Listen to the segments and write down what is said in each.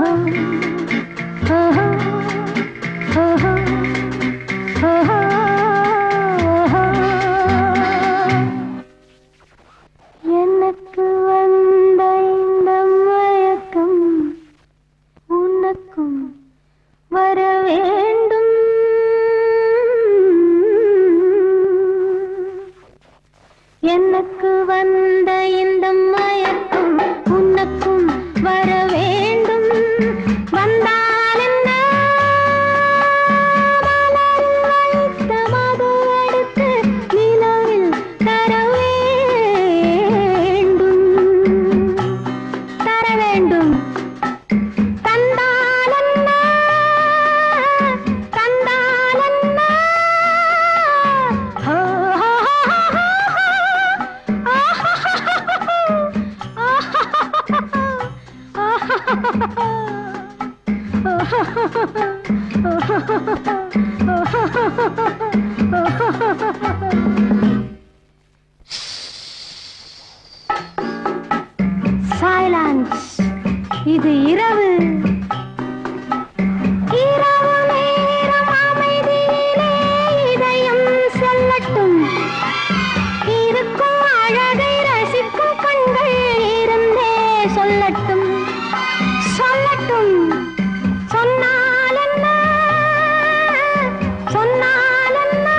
எனக்கு வந்த இந்த மயக்கம் உனக்கும் வர வேண்டும். எனக்கு வந்த இந்த மயக்கம் உனக்கும் வர வேண்டும். வந்தால் என்ன, மலரில் வைத்த மது எடுத்து நிலவில் தர வேண்டும். தர வேண்டும். தந்தால் என்ன, தந்தால் என்ன, சைலன்ஸ். இது இரவு. இரவு நேரம் அமைதியிலே இதயம் சொல்லட்டும். இருக்கும் அழகை ரசிக்கும் கண்கள் இருந்தே சொல்லட்டும். சொல்லட்டும். சொன்னால் என்ன, சொன்னால் என்ன,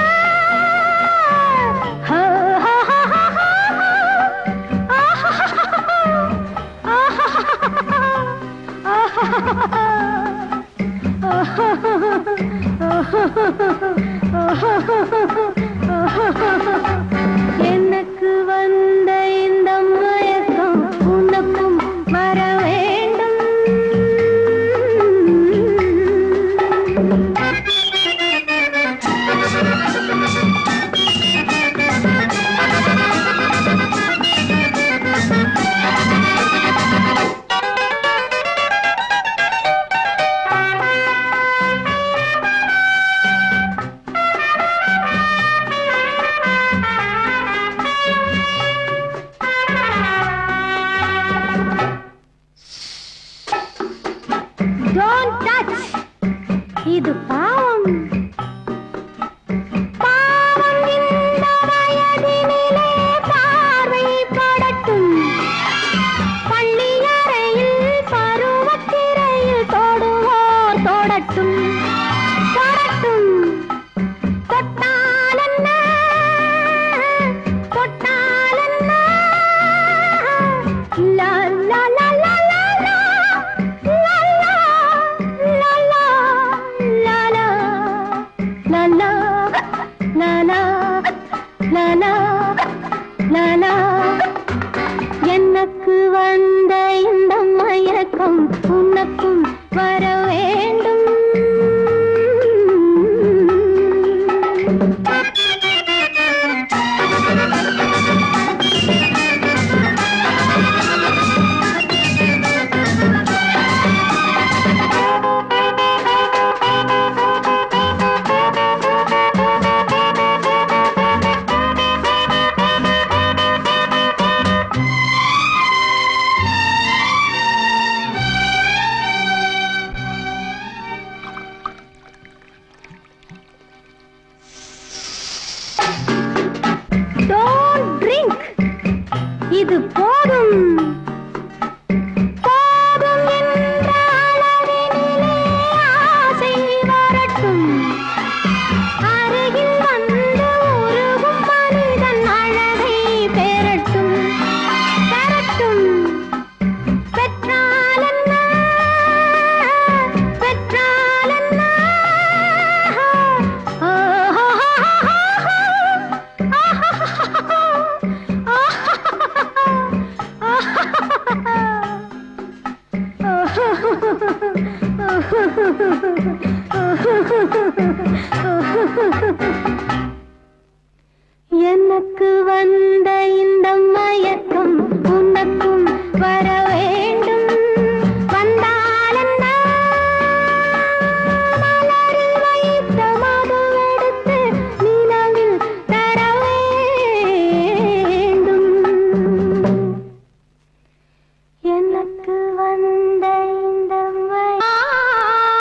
எனக்கு வந்த இந்த மயக்கம் உனக்கும் வர வேண்டும். Don't touch. இது பாவம். பாவம் இந்த வயதினிலே பார்வைப்படட்டும். பள்ளியறையில் பருவத்திரையில் தொடுவோர் தொடட்டும். தொடட்டும். தொட்டால் என்ன, தொட்டால் என்ன, லா லா லா லா லா லா. எனக்கு வந்த இந்த மயக்கம் உனக்கும் வர வேண்டும். Don't drink. இது போதும். போதும் என்ற அளவினிலே ஆசை வரட்டும். அருகில் வந்து உருகும் மனிதன் அழகை பெறட்டும். பெறட்டும். பெற்றால் என்ன, பெற்றால் என்ன,